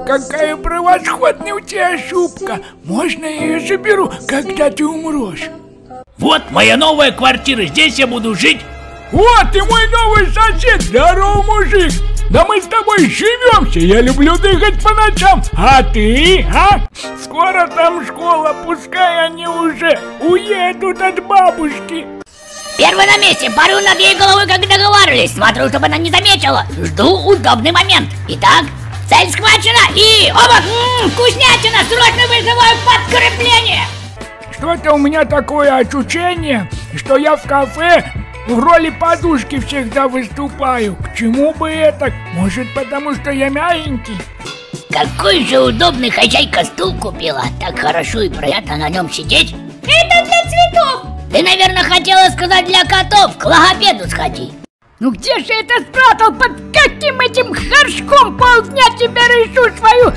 какая превосходная у тебя шубка. Можно я ее заберу, когда ты умрешь? Вот моя новая квартира, здесь я буду жить. Вот и мой новый сосед, здорово, мужик. Да мы с тобой живемся, я люблю дыхать по ночам. А ты, а? Скоро там школа, пускай они уже уедут от бабушки. Первый на месте, парю над ей головой, как договаривались. Смотрю, чтобы она не заметила. Жду удобный момент. Итак, цель схвачена и... Оба! Вкуснятина! Срочно вызываю подкрепление! Что-то у меня такое ощущение, что я в кафе в роли подушки всегда выступаю. К чему бы это? Может, потому что я мягенький? Какой же удобный хозяйка стул купила. Так хорошо и приятно на нем сидеть. Это для цветов. Ты, наверное, хотела сказать для котов. К логопеду сходи. Ну где же это спрятал? Под каким этим горшком полдня тебя решу свою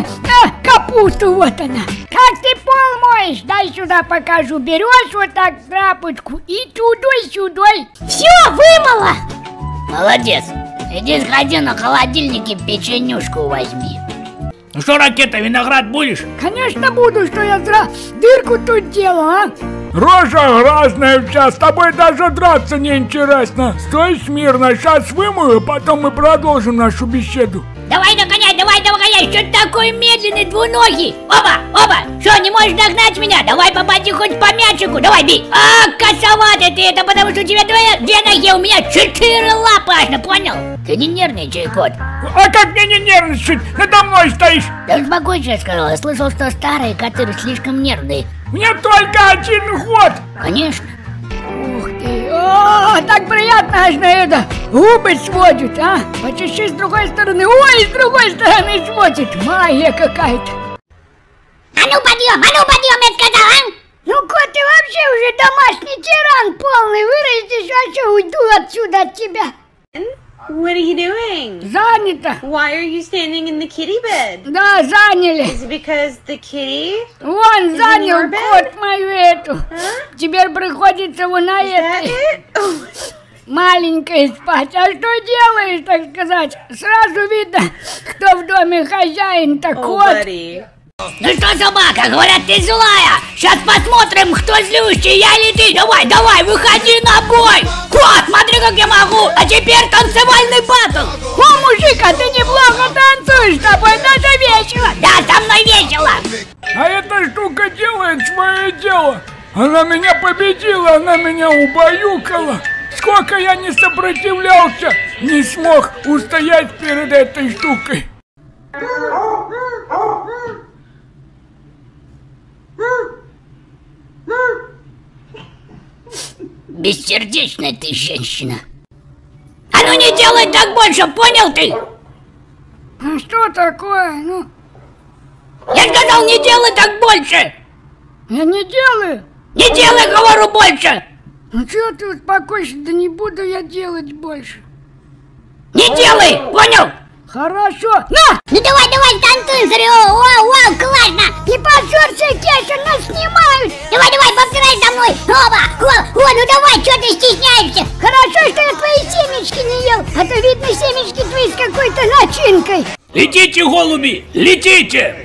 капусту? Вот она. Как ты пол моешь? Дай сюда покажу. Берешь вот так тряпочку и тудой-сюдой. Все, вымыла. Молодец. Иди сходи на холодильнике, печенюшку возьми. Ну что, Ракета, виноград будешь? Конечно буду, что я зря дырку тут делал, а? Рожа разная вся, с тобой даже драться неинтересно. Стой смирно, сейчас вымою, потом мы продолжим нашу беседу. Давай догоняй, давай догоняй, что ты такой медленный, двуногий? Оба, что, не можешь догнать меня? Давай попади хоть по мячику, давай бей. А, косоватый ты, это потому что у тебя две ноги, у меня 4 лапы, аж, понял? Ты не нервничай, кот. А как мне не нервничать? Надо мной стоишь. Да успокойся, я сказал, я слышал, что старые коты слишком нервные. Мне только 1 год. Конечно. Ух ты, так приятно аж на это. Губы сводят, а? Почеши с другой стороны. Ой, с другой стороны сводит. Магия какая-то. А ну подъем, я сказал, а? Ну, кот, ты вообще уже домашний тиран полный. Вырастешь, вообще уйду отсюда от тебя. What are you doing? Занято. Why are you standing in the kitty bed? Да, заняли. Is it because the kitty? Вон, занял кот мою эту. Huh? Теперь приходится вон на этой маленькой спать. А что делаешь, так сказать? Сразу видно, кто в доме хозяин-то, кот. Ну что, собака, говорят, ты злая. Сейчас посмотрим, кто злющий, я или ты. Давай, выходи на бой. Кот, смотри, как я могу. А теперь танцевальный баттл. О, мужик, а ты неплохо танцуешь, с тобой даже весело. Да, со мной весело. А эта штука делает свое дело. Она меня победила, она меня убаюкала. Сколько я не сопротивлялся, не смог устоять перед этой штукой. Бессердечная ты женщина. А ну не делай так больше, понял ты? А что такое, ну? Я сказал, не делай так больше. Я не делаю. Не делай, говорю, больше. Ну что ты успокойся, да не буду я делать больше. Не делай, понял? Хорошо. На! Ну давай, танцуй, смотри, вау, классно. Не позорься, Кеша, нас снимают. Давай, повторяй за мной. Ну давай, что ты стесняешься? Хорошо, что я твои семечки не ел, а то видно семечки твои с какой-то начинкой. Летите, голуби, летите!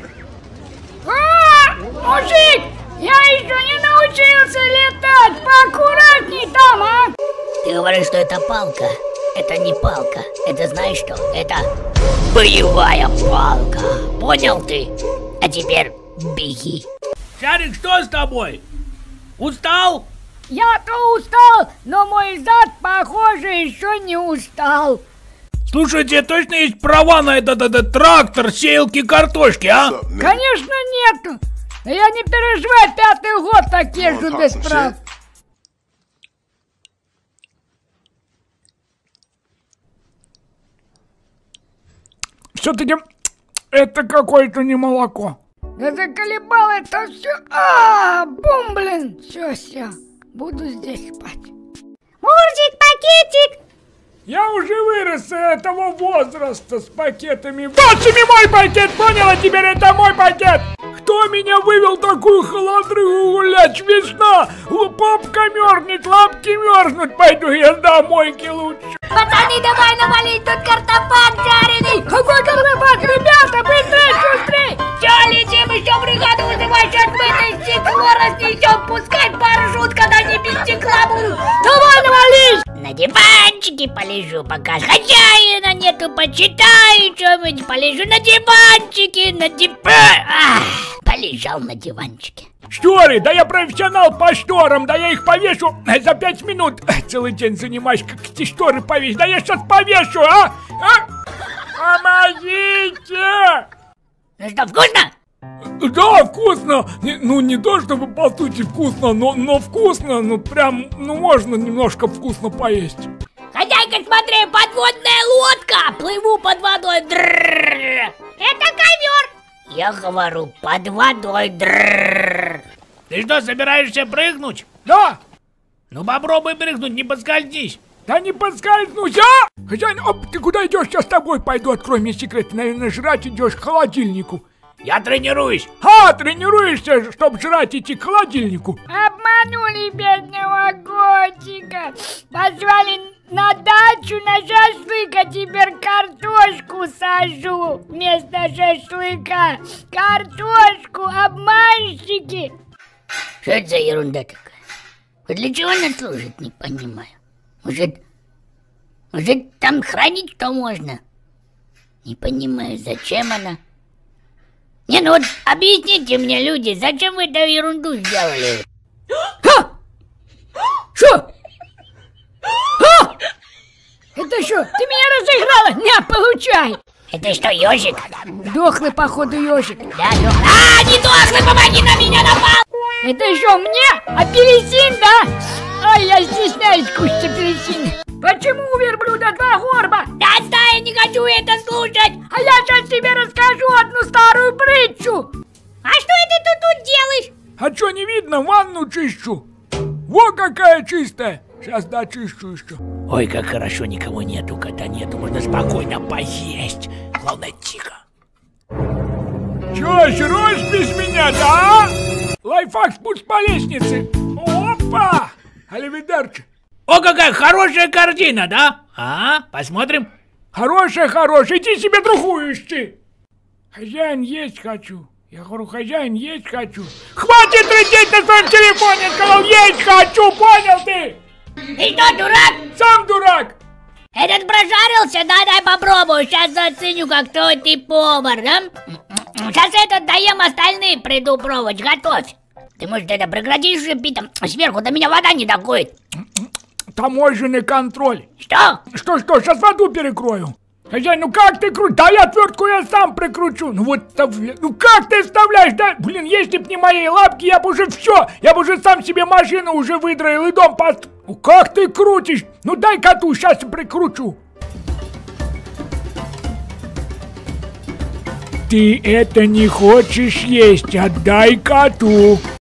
Мужик, я еще не научился летать, поаккуратней там, а? Ты говоришь, что это палка. Это не палка, это знаешь что? Это боевая палка. Понял ты? А теперь беги. Шарик, что с тобой? Устал? Я-то устал, но мой зад, похоже, еще не устал. Слушайте, точно есть права на этот трактор сеялки картошки, а? Конечно нету. Да я не переживай, 5-й год так езжу без прав. Все-таки это какое-то не молоко. Да заколебал это все. Бум, блин. Все. Буду здесь спать. Мужик, пакетик. Я уже вырос с этого возраста с пакетами. Вот тебе мой пакет, поняла? Теперь это мой пакет. Кто меня вывел такую холодрыгу гулять? Весна, попка мерзнет, лапки мерзнут. Пойду я до мойки лучше. Пацаны, давай навалить тут картофан жареный. Какой картофан? Ребята, быстрее! полежу, пока хозяина нету, почитаю что-нибудь, полежу на диванчике, полежал на диванчике. Шторы, да я профессионал по шторам, да я их повешу за 5 минут. Целый день занимаюсь, как эти шторы повесить, да я сейчас повешу, а? Помогите! Ну что, вкусно? Да, вкусно! Ну, не то чтобы по сути вкусно, но вкусно, ну прям, ну можно немножко вкусно поесть. Хозяйка, смотри, подводная лодка! Плыву под водой. Это ковер! Я говорю, под водой. Ты что, собираешься прыгнуть? Да! Ну попробуй прыгнуть, не поскользнись. Да не подскользнусь, а! Хозяин, оп, ты куда идешь? Сейчас с тобой пойду, открой мне секрет. Наверное, жрать идешь к холодильнику. Я тренируюсь. Тренируешься, чтобы жрать идти к холодильнику. Обманули бедного котика. Позвали на дачу на шашлык, а теперь картошку сажу вместо шашлыка. Картошку, обманщики. Что это за ерунда такая? Вот для чего она служит, не понимаю. Может там хранить что можно? Не понимаю, зачем она? Не, ну вот объясните мне, люди, зачем вы эту ерунду сделали? Что? Это что, ты меня разыграла? Не, получай! Это что, ежик? Дохлый, походу, ежик. Да, не дохлый, помоги, на меня напал! Это что, мне? Апельсин, да? Ай, я стесняюсь кушать апельсин. Почему у верблюда 2 горба? Да отдай, я не хочу это слушать! А я сейчас тебе расскажу одну старую притчу. А что это ты тут делаешь? А что, не видно? Ванну чищу. Во какая чистая. Сейчас дочищу еще. Ой, как хорошо, никого нету, кота нету, можно спокойно поесть. Главное, тихо. Чё, жрешь без меня, да? Лайфхак, спуск по лестнице. Опа! Аливидерчи. О, какая хорошая картина, да? А, посмотрим. Хорошая, иди себе другую ищи. Хозяин, есть хочу. Я говорю, хозяин, есть хочу. Хватит лететь на своем телефоне, сказал, есть хочу, понял ты? Ты что, дурак? Сам дурак. Этот прожарился? Да, дай попробую, сейчас заценю, как ты повар, да? Сейчас этот даем, остальные приду пробовать, готовь. Ты, может, это прекратишь пить, там сверху до меня вода не доходит. Таможенный контроль. Что? Что, сейчас воду перекрою. Хозяин, ну как ты крутишь? Да я отвертку я сам прикручу. Ну вот, ну как ты вставляешь, да? Блин, если б не мои лапки, я бы уже все. Я бы уже сам себе машину уже выдроил и дом построил. Ну как ты крутишь? Ну дай коту, сейчас прикручу. Ты это не хочешь есть, отдай коту.